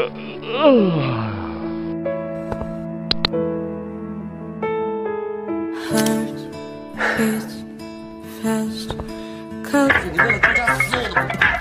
Heart beats fast. 你为了大家所有的